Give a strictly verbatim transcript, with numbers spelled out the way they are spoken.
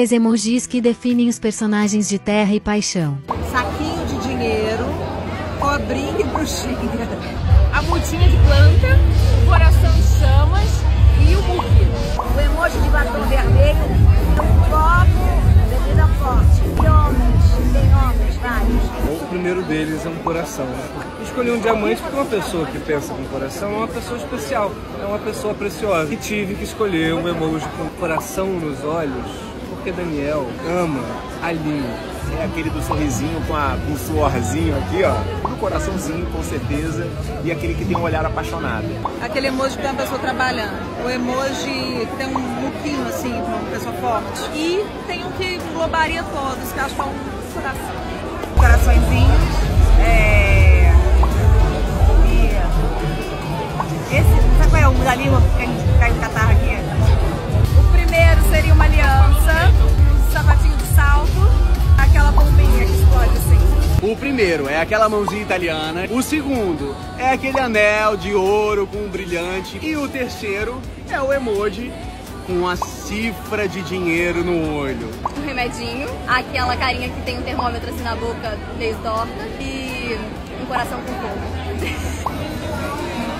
Os emojis que definem os personagens de Terra e Paixão. Saquinho de dinheiro, cobrinha e bruxinha. A mutinha de planta, o coração em chamas e o muque. O emoji de batom vermelho, um copo, bebida forte. E homens, tem homens, vários. O primeiro deles é um coração. Escolhi um diamante porque uma pessoa que pensa com coração é uma pessoa especial, é uma pessoa preciosa. E tive que escolher um emoji com coração nos olhos, porque Daniel ama Aline. É aquele do sorrisinho com, a, com o suorzinho aqui, ó. Do coraçãozinho, com certeza. E aquele que tem um olhar apaixonado. Aquele emoji que tem uma pessoa trabalhando. O emoji que tem um muquinho assim, com uma pessoa forte. E tem um que englobaria todos, que acho que é um coração. Coraçõezinhos. É... E... Esse, sabe qual é o da língua que cai no catarro aqui? O primeiro seria uma aliança, um sapatinho de salto. Aquela bombinha que explode assim. O primeiro é aquela mãozinha italiana. O segundo é aquele anel de ouro com um brilhante. E o terceiro é o emoji com a cifra de dinheiro no olho. Um remedinho, aquela carinha que tem um termômetro assim na boca meio torta e um coração com fogo.